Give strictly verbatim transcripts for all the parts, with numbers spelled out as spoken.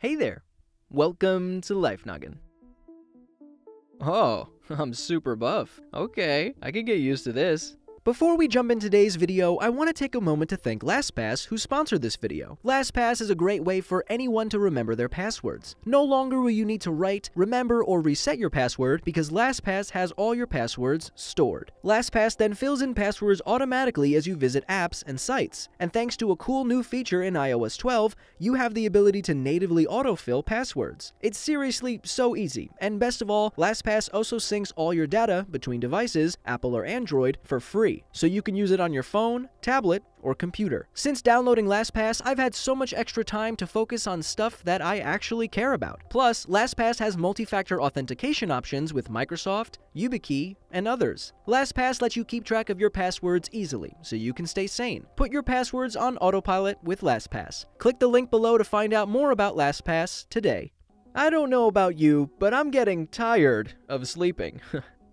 Hey there, welcome to Life Noggin. Oh, I'm super buff. Okay, I can get used to this. Before we jump in today's video, I want to take a moment to thank LastPass, who sponsored this video. LastPass is a great way for anyone to remember their passwords. No longer will you need to write, remember, or reset your password because LastPass has all your passwords stored. LastPass then fills in passwords automatically as you visit apps and sites. And thanks to a cool new feature in i O S twelve, you have the ability to natively autofill passwords. It's seriously so easy, and best of all, LastPass also syncs all your data between devices, Apple or Android, for free. So you can use it on your phone, tablet, or computer. Since downloading LastPass, I've had so much extra time to focus on stuff that I actually care about. Plus, LastPass has multi-factor authentication options with Microsoft, YubiKey, and others. LastPass lets you keep track of your passwords easily, so you can stay sane. Put your passwords on autopilot with LastPass. Click the link below to find out more about LastPass today. I don't know about you, but I'm getting tired of sleeping.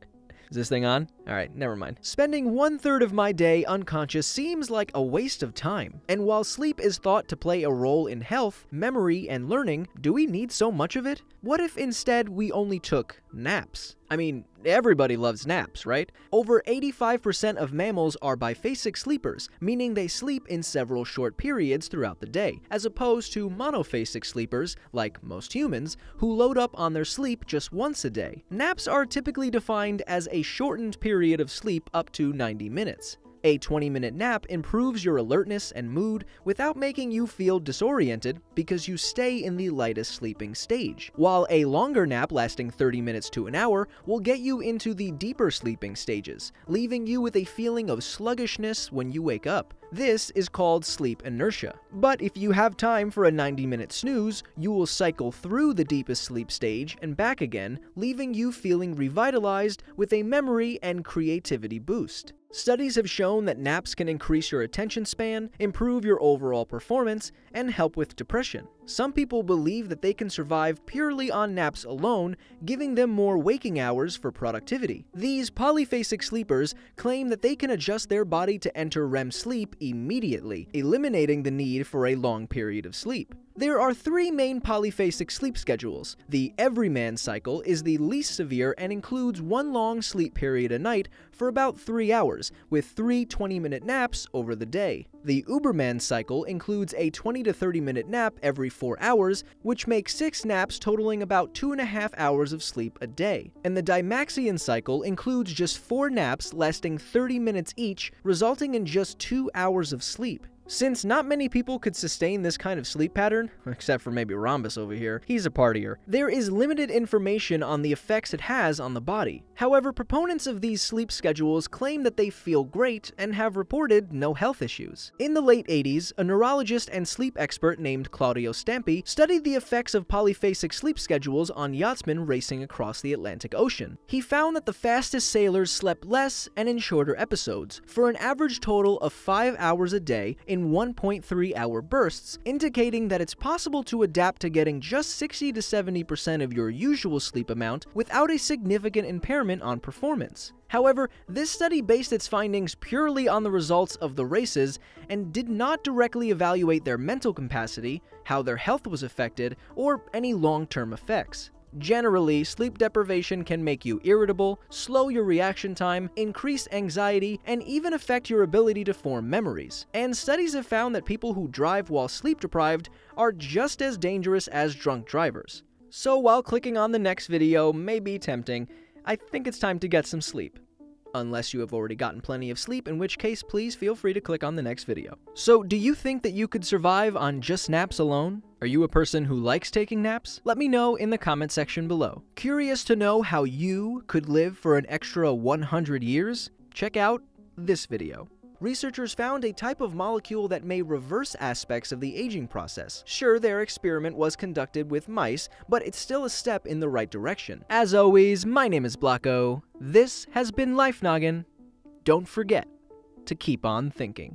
Is this thing on? Alright, never mind. Spending one third of my day unconscious seems like a waste of time. And while sleep is thought to play a role in health, memory, and learning, do we need so much of it? What if instead we only took naps? I mean, everybody loves naps, right? Over eighty-five percent of mammals are biphasic sleepers, meaning they sleep in several short periods throughout the day, as opposed to monophasic sleepers, like most humans, who load up on their sleep just once a day. Naps are typically defined as a shortened period of sleep up to ninety minutes. A twenty minute nap improves your alertness and mood without making you feel disoriented because you stay in the lightest sleeping stage, while a longer nap lasting thirty minutes to an hour will get you into the deeper sleeping stages, leaving you with a feeling of sluggishness when you wake up. This is called sleep inertia. But if you have time for a ninety minute snooze, you will cycle through the deepest sleep stage and back again, leaving you feeling revitalized with a memory and creativity boost. Studies have shown that naps can increase your attention span, improve your overall performance, and help with depression. Some people believe that they can survive purely on naps alone, giving them more waking hours for productivity. These polyphasic sleepers claim that they can adjust their body to enter R E M sleep immediately, eliminating the need for a long period of sleep. There are three main polyphasic sleep schedules. The Everyman cycle is the least severe and includes one long sleep period a night for about three hours, with three twenty minute naps over the day. The UBERMAN cycle includes a twenty to thirty minute nap every four hours, which makes six naps totaling about two and a half hours of sleep a day. And the DYMAXION cycle includes just four naps lasting thirty minutes each, resulting in just two hours of sleep. Since not many people could sustain this kind of sleep pattern, except for maybe Rhombus over here, he's a partier, there is limited information on the effects it has on the body. However, proponents of these sleep schedules claim that they feel great and have reported no health issues. In the late eighties, a neurologist and sleep expert named Claudio Stampi studied the effects of polyphasic sleep schedules on yachtsmen racing across the Atlantic Ocean. He found that the fastest sailors slept less and in shorter episodes, for an average total of five hours a day in one point three hour bursts, indicating that it's possible to adapt to getting just sixty to seventy percent of your usual sleep amount without a significant impairment on performance. However, this study based its findings purely on the results of the races and did not directly evaluate their mental capacity, how their health was affected, or any long-term effects. Generally, sleep deprivation can make you irritable, slow your reaction time, increase anxiety, and even affect your ability to form memories. And studies have found that people who drive while sleep deprived are just as dangerous as drunk drivers. So while clicking on the next video may be tempting, I think it's time to get some sleep. Unless you have already gotten plenty of sleep, in which case please feel free to click on the next video. So do you think that you could survive on just naps alone? Are you a person who likes taking naps? Let me know in the comment section below. Curious to know how you could live for an extra one hundred years? Check out this video. Researchers found a type of molecule that may reverse aspects of the aging process. Sure, their experiment was conducted with mice, but it's still a step in the right direction. As always, my name is Blocko. This has been Life Noggin. Don't forget to keep on thinking.